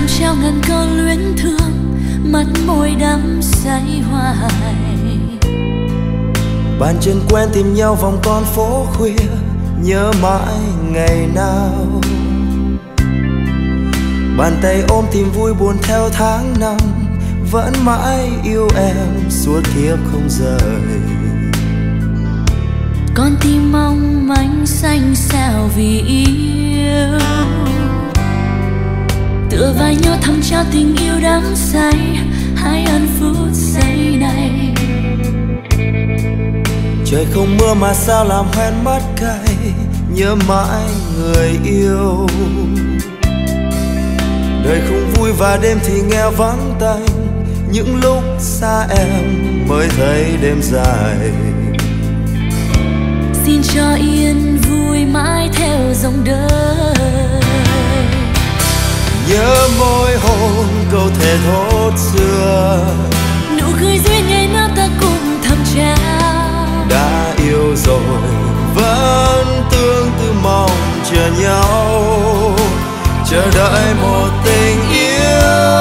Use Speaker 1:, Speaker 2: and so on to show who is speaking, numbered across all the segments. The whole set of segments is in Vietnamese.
Speaker 1: trao ngàn câu luyến thương, mắt môi đắm say hoài.
Speaker 2: Bàn chân quen tìm nhau vòng con phố khuya, nhớ mãi ngày nào. Bàn tay ôm tìm vui buồn theo tháng năm, vẫn mãi yêu em suốt kiếp không rời.
Speaker 1: Con tim mong manh xanh xao vì yêu, tựa vai nhau thầm trao tình yêu đắm say. Hãy ăn phút giây này.
Speaker 2: Trời không mưa mà sao làm hoen mắt cay, nhớ mãi người yêu. Đời không vui và đêm thì nghe vắng tanh, những lúc xa em mới thấy đêm dài.
Speaker 1: Xin cho yên vui mãi theo dòng đời.
Speaker 2: Nhớ môi hôn câu thề thốt xưa,
Speaker 1: nụ cười duyên ngày nào ta cùng thầm trao.
Speaker 2: Đã yêu rồi vẫn tương tư mong chờ nhau, chờ đợi một tình yêu.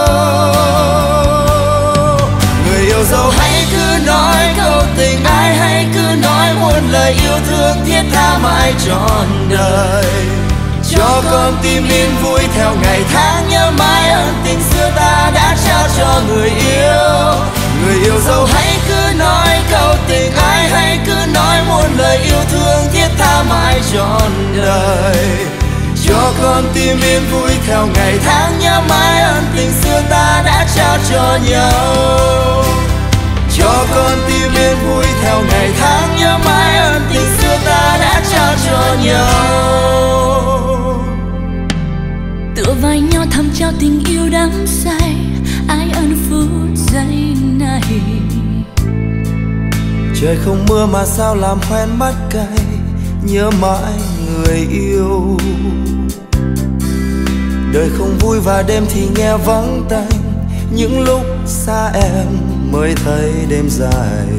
Speaker 2: Người yêu dấu hãy cứ nói câu tình ai, hãy cứ nói muôn lời yêu thương thiết tha mãi trọn đời. Cho con tim yên vui theo ngày tháng, nhớ mãi ơn tình xưa ta đã trao cho người yêu. Người yêu dấu hãy cứ nói câu tình ai, hãy cứ nói muôn lời yêu thương thiết tha mãi trọn đời. Cho con tim yên vui theo ngày tháng, nhớ mãi ơn tình xưa ta đã trao cho nhau. Cho con tim yên vui theo ngày tháng, nhớ mãi ơn tình xưa ta đã trao cho nhau.
Speaker 1: Tựa vai nhau thầm trao tình yêu đắm say, ai ân phút giây này.
Speaker 2: Trời không mưa mà sao làm hoen mắt cay, nhớ mãi người yêu. Đời không vui và đêm thì nghe vắng tanh, những lúc xa em mới thấy đêm dài.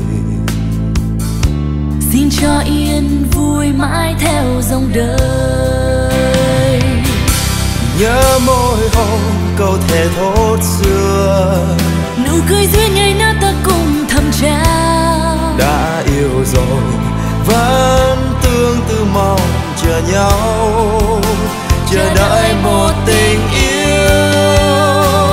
Speaker 1: Xin cho yên vui mãi theo dòng đời.
Speaker 2: Nhớ môi hôn câu thề thốt xưa,
Speaker 1: nụ cười duyên ngày nào ta cùng thầm trao.
Speaker 2: Đã yêu rồi vẫn tương tư mong chờ nhau, chờ đợi một tình yêu.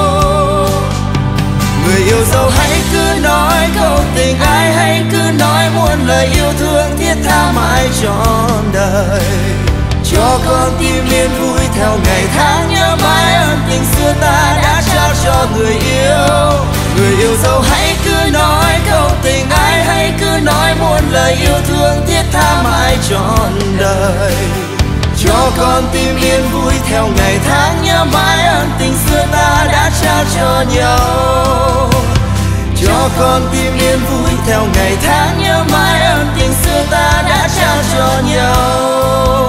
Speaker 2: Người yêu dấu hãy cứ nói câu tình ai, hãy cứ nói muôn lời yêu thương thiết tha mãi trọn đời. Cho con tim yên vui theo ngày tháng, nhớ mãi ơn tình xưa ta đã trao cho người yêu. Người yêu dấu hãy cứ nói câu tình ai, hãy cứ nói muôn lời yêu thương thiết tha mãi trọn đời. Cho con tim yên vui theo ngày tháng, nhớ mãi ơn tình xưa ta đã trao cho nhau. Cho con tim yên vui theo ngày tháng, nhớ mãi ơn tình xưa ta đã trao cho nhau.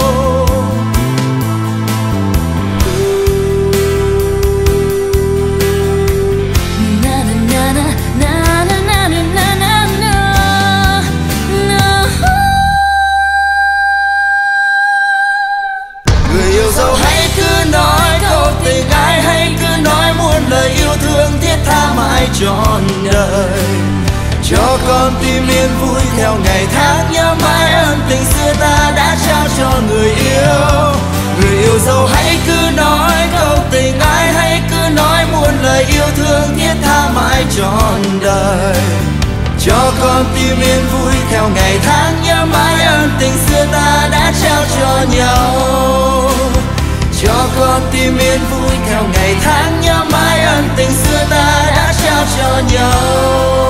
Speaker 2: Lời yêu thương thiết tha mãi trọn đời. Cho con tim yên vui theo ngày tháng, nhớ mãi ơn tình xưa ta đã trao cho người yêu. Người yêu dấu hãy cứ nói câu tình ai, hãy cứ nói muôn lời yêu thương thiết tha mãi trọn đời. Cho con tim yên vui theo ngày tháng, nhớ mãi ơn tình xưa ta đã trao cho nhau. Cho con tim yên vui theo ngày tháng, nhớ mãi ơn tình xưa ta đã trao cho nhau.